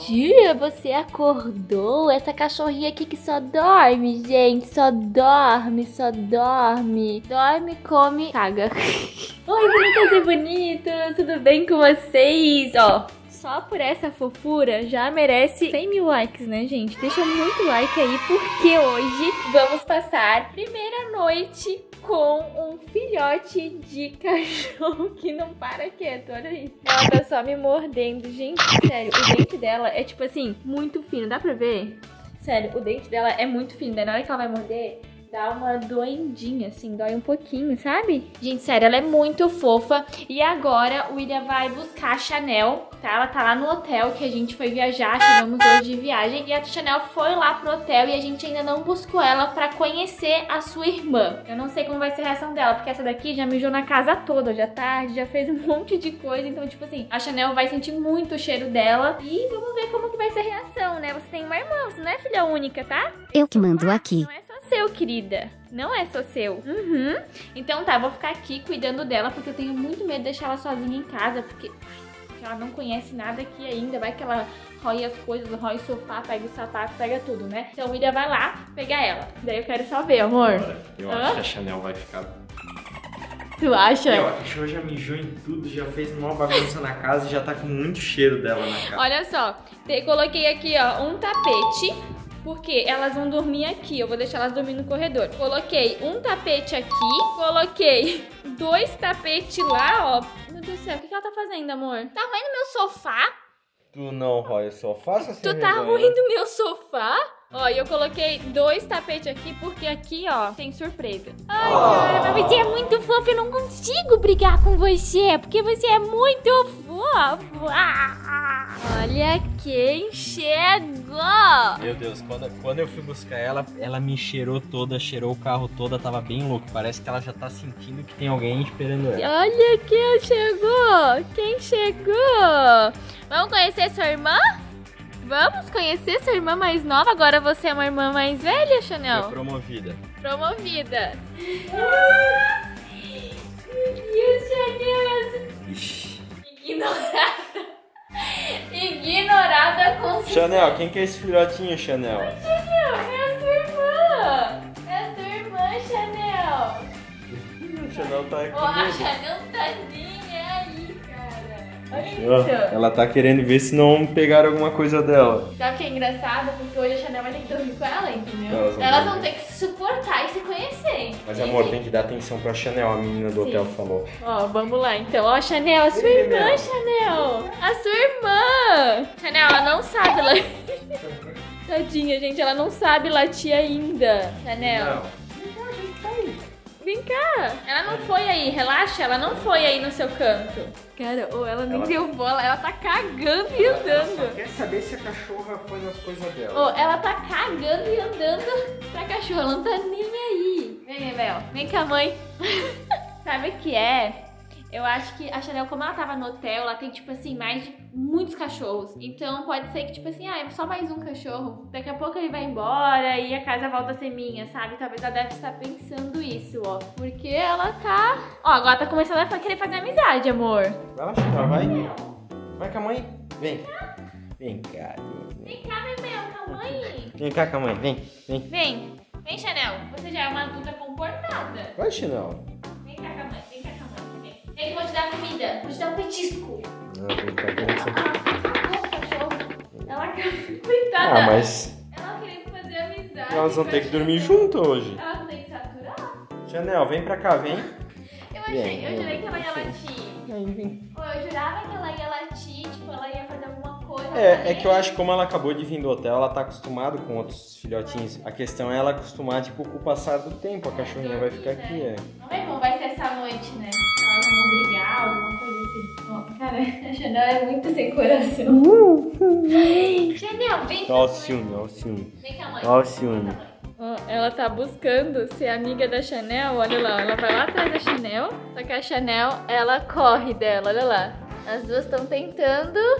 dia você acordou? Essa cachorrinha aqui que só dorme, gente. Só dorme, só dorme. Dorme, come, caga. Oi, bonitas e bonitos. Tudo bem com vocês? Ó, só por essa fofura já merece 100 mil likes, né, gente? Deixa muito like aí, porque hoje vamos passar primeira noite com um filhote de cachorro que não para quieto, olha isso. Ela tá só me mordendo, gente, sério, o dente dela é tipo assim, muito fino, dá pra ver? Sério, o dente dela é muito fino, daí na hora que ela vai morder, dá uma doendinha, assim, dói um pouquinho, sabe? Gente, sério, ela é muito fofa. E agora o William vai buscar a Chanel, tá? Ela tá lá no hotel que a gente foi viajar, chegamos hoje de viagem. E a Chanel foi lá pro hotel e a gente ainda não buscou ela pra conhecer a sua irmã. Eu não sei como vai ser a reação dela, porque essa daqui já mijou na casa toda, já tarde, já fez um monte de coisa. Então, tipo assim, a Chanel vai sentir muito o cheiro dela. E vamos ver como que vai ser a reação, né? Você tem uma irmã, você não é filha única, tá? Eu que mando aqui. Não é só seu, querida. Não é só seu. Então tá, vou ficar aqui cuidando dela, porque eu tenho muito medo de deixar ela sozinha em casa, porque ela não conhece nada aqui ainda. Vai que ela rói as coisas, rói o sofá, pega o sapato, pega tudo, né? Então o William vai lá pegar ela. Daí eu quero só ver, amor. Eu acho que a Chanel vai ficar... Tu acha? A cachorra já mijou em tudo, já fez uma bagunça na casa e já tá com muito cheiro dela na casa. Olha só, coloquei aqui, ó, um tapete. Porque elas vão dormir aqui, eu vou deixar elas dormir no corredor. Coloquei um tapete aqui, coloquei 2 tapetes lá, ó. Meu Deus do céu, o que ela tá fazendo, amor? Tá roendo meu sofá? Tu não rói o sofá, seu Tu tá roendo meu sofá? Ó, e eu coloquei 2 tapetes aqui, porque aqui, ó, tem surpresa. Ai, cara, mas você é muito fofo, eu não consigo brigar com você, porque você é muito fofo. Olha quem chegou! Meu Deus, quando eu fui buscar ela, ela me cheirou toda, cheirou o carro todo, tava bem louco. Parece que ela já tá sentindo que tem alguém esperando ela. Olha quem chegou! Quem chegou? Vamos conhecer sua irmã? Vamos conhecer sua irmã mais nova? Agora você é uma irmã mais velha, Chanel? Foi promovida. Promovida. E o Chanel? Ixi. Ignorada. Ignorada com sucesso. Chanel, quem que é esse filhotinho, Chanel? Chanel, é a sua irmã. É a sua irmã, Chanel. A Chanel tá aqui. Ó, a Chanel tá nem aí, cara. Olha isso. Ela tá querendo ver se não pegaram alguma coisa dela. Sabe o que é engraçado? Porque hoje a Chanel vai ter que dormir com ela, entendeu? Elas Elas vão vão ter que se suportar e se conhecer. Mas amor, tem que dar atenção pra Chanel, a menina do hotel falou. Ó, vamos lá então. Ó, Chanel, a sua irmã, Chanel. A sua irmã. Chanel, ela não sabe latir. Tadinha, gente, ela não sabe latir ainda. Chanel. Não. Vem cá. Ela não foi aí, relaxa, ela não foi aí no seu canto. Cara, ou ela nem deu bola, ela tá cagando e Ela andando. só quer saber se a cachorra foi nas coisas dela. Ô, ela tá cagando e andando pra cachorro, ela não tá nem aí. Vem, Rebel, vem com a mãe. Sabe o que é? Eu acho que a Chanel, como ela tava no hotel, ela tem, tipo assim, mais de muitos cachorros. Então pode ser que, tipo assim, é só mais um cachorro. Daqui a pouco ele vai embora e a casa volta a ser minha, sabe? Talvez ela deve estar pensando isso, ó. Porque ela tá... Ó, agora tá começando a querer fazer amizade, amor. Vai lá, Chanel, vai. Vai com a mãe. Vem. Vem cá. Vem cá, Rebel, com a mãe. Vem cá com a mãe, vem. Vem. Vem, Chanel. Você já é uma adulta comportada. Vai, Chanel. Vem cá com a mãe, vem cá com a mãe. Vem que eu vou te dar comida. Vou te dar um petisco. Não, vem cá, vem cá. Ela coitada. Ah, mas Ela querendo fazer amizade. elas vão ter que dormir junto hoje. Elas vão ter que saturar. Chanel, vem pra cá, vem. Eu jurei que ela ia latir. Vem. Pô, eu jurava que ela ia latir, tipo, ela ia fazer alguma coisa. É que eu acho que como ela acabou de vir do hotel, ela tá acostumada com outros filhotinhos. A questão é ela acostumar, tipo, com o passar do tempo. A cachorrinha vai ficar aqui, Vamos ver como vai ser essa noite, né? Elas vão brigar, alguma coisa assim. Ó, cara, a Chanel é muito sem coração. Chanel, vem cá. Olha o ciúme, olha o ciúme. Vem cá, mãe. Olha o ciúme. Ó, ela tá buscando ser amiga da Chanel, olha lá, ela vai lá atrás da Chanel, só que a Chanel, ela corre dela, olha lá. As duas estão tentando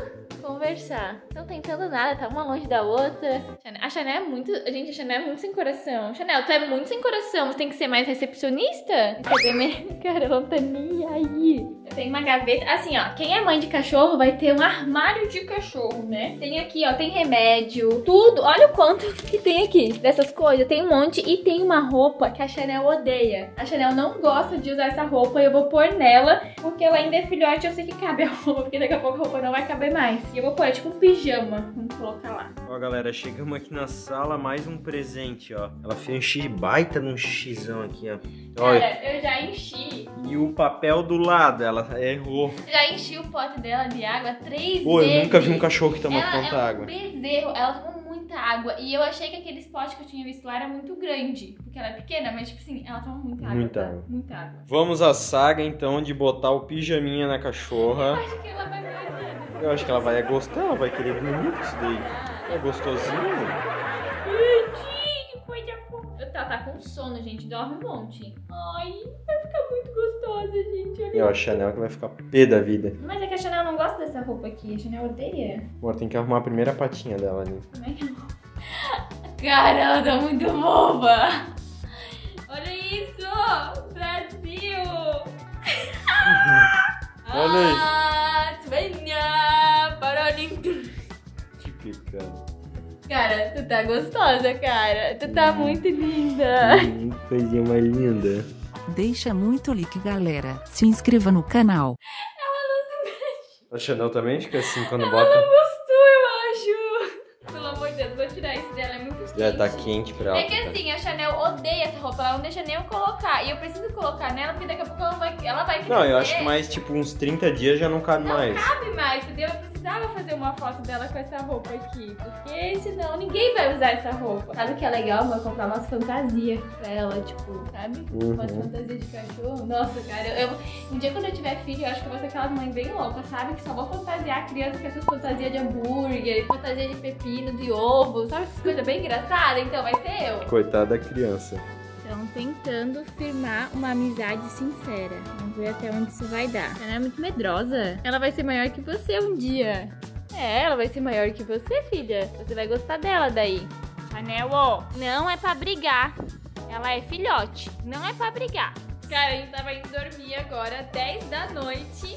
conversar. Não tentando nada, tá uma longe da outra. A Chanel é muito... Gente, a Chanel é muito sem coração. Chanel, tu é muito sem coração. Você tem que ser mais recepcionista. Cadê minha... Cara, ela não tá nem aí. Eu tenho uma gaveta... Assim, ó. Quem é mãe de cachorro vai ter um armário de cachorro, né? Tem aqui, ó. Tem remédio. Tudo. Olha o quanto que tem aqui dessas coisas. Tem um monte. E tem uma roupa que a Chanel odeia. A Chanel não gosta de usar essa roupa. E eu vou pôr nela. Porque ela ainda é filhote. Eu sei que cabe a roupa. Porque daqui a pouco a roupa não vai caber mais. E eu vou pôr tipo um pijama. Vamos colocar lá. Ó, galera, chegamos aqui na sala, mais um presente, ó. Ela fez um X baita num xizão aqui, ó. Cara, eu já enchi. E o papel do lado, ela errou. Já enchi o pote dela de água 3 vezes. Pô, eu nunca vi um cachorro que toma ela tanta água. É um bezerro, ela toma muita água. E eu achei que aqueles potes que eu tinha visto lá era muito grande. Porque ela é pequena, mas tipo assim, ela toma muita água. Muita tá? água. Muita água. Vamos à saga, então, de botar o pijaminha na cachorra. Eu acho que ela vai gostar. Eu acho que ela vai gostar, ela vai querer bonito isso daí. É gostosinho. Que coisa fofa. Ela tá com sono, gente. Dorme um monte. Ai, vai ficar muito gostosa, gente. Olha. Eu acho a Chanel que vai ficar pé da vida. Mas é que a Chanel não gosta dessa roupa aqui. A Chanel odeia. Amor, tem que arrumar a primeira patinha dela ali. Como é que... Cara, ela tá muito boba. Olha isso. Brasil. Olha aí. Venha para o Que picante. Cara, tu tá gostosa, cara. Tu tá muito linda. Coisinha mais linda. Deixa muito like, galera. Se inscreva no canal. Ela não se mexe. A Chanel também fica assim quando Ela bota. não gostou, eu acho. Pelo amor de Deus, vou tirar isso dela. É muito quente. Já tá quente pra ela. É que assim, a Chanel odeia essa roupa. Ela não deixa nem eu colocar. E eu preciso colocar nela, porque daqui a pouco ela vai crescer. Não, eu acho que mais tipo uns 30 dias já não cabe mais. Não cabe mais, entendeu? Eu precisava fazer uma foto dela com essa roupa aqui. Porque senão ninguém vai usar essa roupa. Sabe o que é legal? Vou comprar umas fantasias pra ela, tipo, sabe? Umas fantasias de cachorro. Nossa, cara, um dia quando eu tiver filho, eu acho que eu vou ser aquelas mães bem loucas, sabe? Que só vou fantasiar a criança com essas fantasias de hambúrguer, fantasia de pepino, de ovo, sabe? Essas coisas bem engraçadas. Então vai ser eu. Coitada da criança. Estão tentando firmar uma amizade sincera. Vamos ver até onde isso vai dar. Ela é muito medrosa. Ela vai ser maior que você um dia. É, ela vai ser maior que você, filha. Você vai gostar dela daí. Chanel, não é pra brigar. Ela é filhote. Não é pra brigar. Cara, a gente tava indo dormir agora, 10 da noite.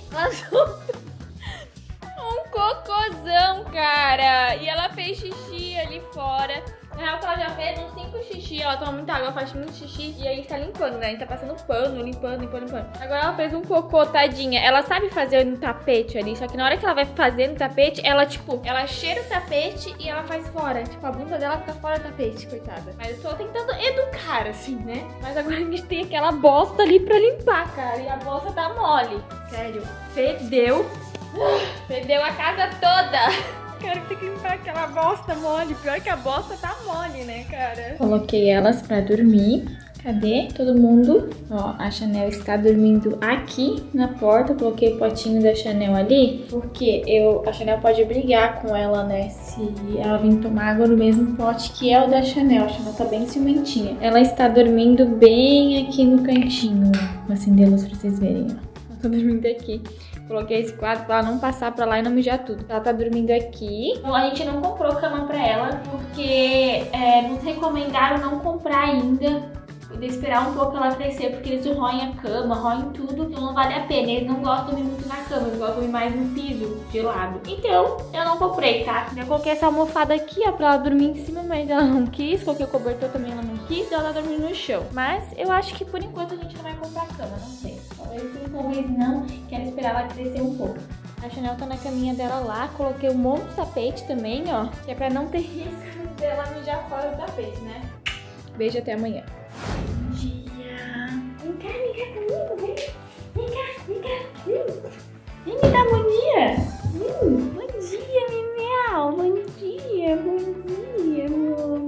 Um cocôzão, cara. E ela fez xixi ali fora. Na real, que ela já fez uns 5 xixi. Ela toma muita água, ela faz muito xixi. E aí a gente tá limpando, né? A gente tá passando pano, limpando. Agora ela fez um cocô, tadinha. Ela sabe fazer no tapete ali. Só que na hora que ela vai fazer no tapete, ela, tipo, ela cheira o tapete e ela faz fora. Tipo, a bunda dela fica fora do tapete, coitada. Mas eu tô tentando educar, assim, né? Mas agora a gente tem aquela bosta ali pra limpar, cara. E a bosta tá mole. Sério, fedeu. Fedeu a casa toda. Cara, tem que limpar aquela bosta mole. Pior que a bosta tá mole, né, cara? Coloquei elas pra dormir. Cadê todo mundo? Ó, a Chanel está dormindo aqui na porta. Coloquei o potinho da Chanel ali, porque a Chanel pode brigar com ela, né? Se ela vir tomar água no mesmo pote que é o da Chanel. A Chanel tá bem ciumentinha. Ela está dormindo bem aqui no cantinho. Vou acender a luz pra vocês verem, ó. Ela tá dormindo aqui. Coloquei esse quadro pra ela não passar pra lá e não mijar tudo. Ela tá dormindo aqui. Então, a gente não comprou cama pra ela, porque nos recomendaram não comprar ainda. Poder esperar um pouco ela crescer, porque eles roem a cama, roem tudo. Então não vale a pena. Eles não gostam de dormir muito na cama, eles gostam de dormir mais no piso, de lado. Então, eu não comprei, tá? Eu coloquei essa almofada aqui, ó, pra ela dormir em cima, mas ela não quis. Coloquei o cobertor também, ela não quis. Ela tá dormindo no chão. Mas eu acho que por enquanto a gente não vai comprar cama, não sei. Talvez sim, talvez não. Quero esperar ela crescer um pouco. A Chanel tá na caminha dela lá. Coloquei um monte de tapete também, ó. Que é pra não ter risco dela mijar fora do tapete, né? Beijo, até amanhã. Bom dia. Vem cá comigo, vem. Vem cá. Vem me dar bom dia. Bom dia, Mimiau. Bom dia, amor.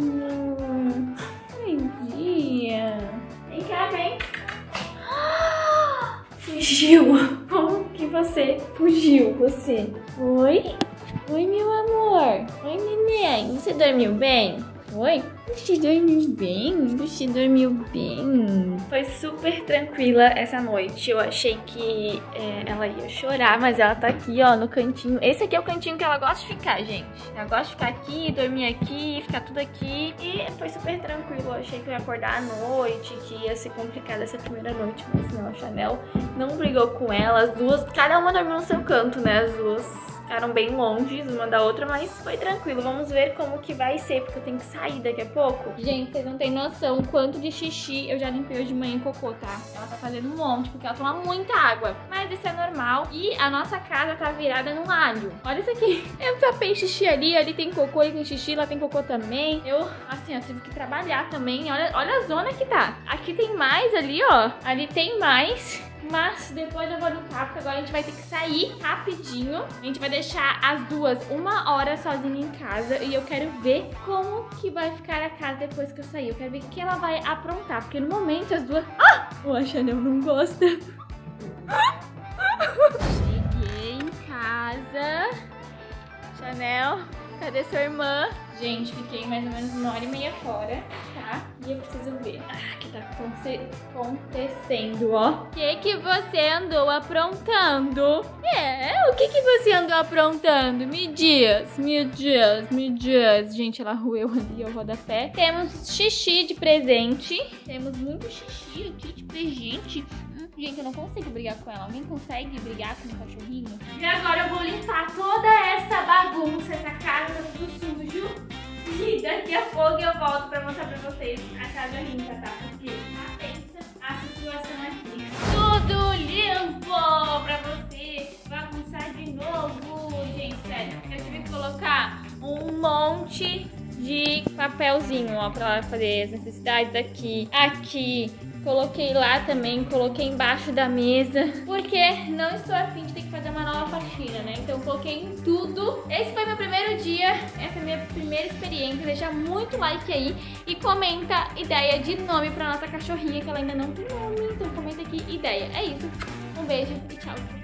Bom dia. Vem cá, vem. Fugiu. Como que você fugiu, você? Oi? Oi, meu amor. Oi, neném. Você dormiu bem? Oi? Você dormiu bem? Você dormiu bem? Foi super tranquila essa noite. Eu achei que ela ia chorar, mas ela tá aqui, ó, no cantinho. Esse aqui é o cantinho que ela gosta de ficar, gente. Ela gosta de ficar aqui, dormir aqui, ficar tudo aqui. E foi super tranquilo. Eu achei que eu ia acordar à noite, que ia ser complicada essa primeira noite. Mas não, a Chanel não brigou com ela. As duas, cada uma dormiu no seu canto, né? As duas ficaram bem longe uma da outra, mas foi tranquilo. Vamos ver como que vai ser, porque eu tenho que sair daqui a pouco. Gente, vocês não têm noção o quanto de xixi eu já limpei hoje de manhã em cocô, tá? Ela tá fazendo um monte, porque ela toma muita água. Mas isso é normal. E a nossa casa tá virada num alho. Olha isso aqui. Eu tapei xixi ali tem cocô, ali tem xixi, lá tem cocô também. Eu, assim, eu tive que trabalhar também. Olha a zona que tá. Aqui tem mais, ali, ó. Ali tem mais. Mas depois eu vou limpar, porque agora a gente vai ter que sair rapidinho. A gente vai deixar as duas 1 hora sozinha em casa. E eu quero ver como que vai ficar a casa depois que eu sair. Eu quero ver o que ela vai aprontar, porque no momento as duas... Ah! A Chanel não gosta. Cheguei em casa. Chanel, cadê sua irmã? Gente, fiquei mais ou menos 1h30 fora, tá? E eu preciso ver o que tá acontecendo, ó. O que você andou aprontando? O que você andou aprontando? Me diz. Gente, ela roeu ali o rodapé. Temos xixi de presente. Temos muito xixi aqui de presente. Gente, eu não consigo brigar com ela. Alguém consegue brigar com o cachorrinho? E agora eu vou limpar toda essa bagunça, essa casa tá tudo sujo. E daqui a pouco eu volto pra mostrar pra vocês a casa limpa, tá? Porque pensa a situação aqui. Tudo limpo pra você bagunçar de novo. Gente, sério, eu tive que colocar um monte de papelzinho, ó, pra ela fazer as necessidades aqui. Coloquei lá também, coloquei embaixo da mesa, porque não estou afim de ter que fazer uma nova faxina, né? Então coloquei em tudo. Esse foi meu primeiro dia, essa é a minha primeira experiência. Deixa muito like aí e comenta ideia de nome pra nossa cachorrinha, que ela ainda não tem nome. Então comenta aqui ideia. É isso, um beijo e tchau.